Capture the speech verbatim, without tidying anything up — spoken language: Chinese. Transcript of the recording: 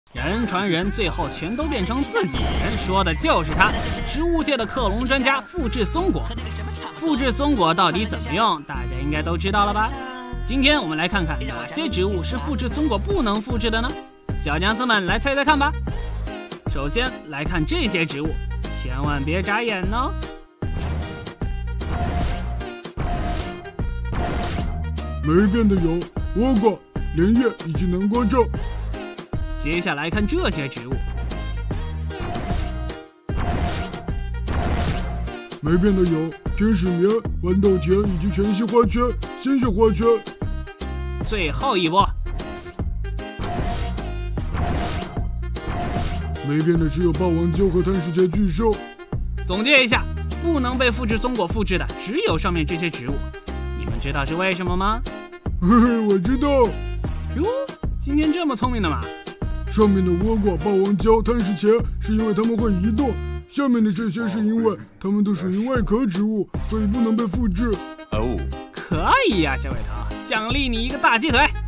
人传人，最后全都变成自己人，说的就是他，植物界的克隆专家复制松果。复制松果到底怎么用，大家应该都知道了吧？今天我们来看看哪些植物是复制松果不能复制的呢？小姜丝们来猜猜看吧。首先来看这些植物，千万别眨眼哦。 没变的有倭瓜、莲叶以及南瓜蔗。 接下来看这些植物， 没变的有天使棉、豌豆甜以及全息花圈、鲜血花圈。 最后一波， 没变的只有霸王蕉和碳石茄巨兽。 总结一下，不能被复制松果复制的只有上面这些植物，你们知道是为什么吗？ 嘿嘿，我知道。 哟，今天这么聪明的吗？ 上面的倭瓜、霸王蕉、碳石茄是因为它们会移动，下面的这些是因为它们都属于外壳植物，所以不能被复制。 哦，可以呀、啊，小尾头，奖励你一个大鸡腿。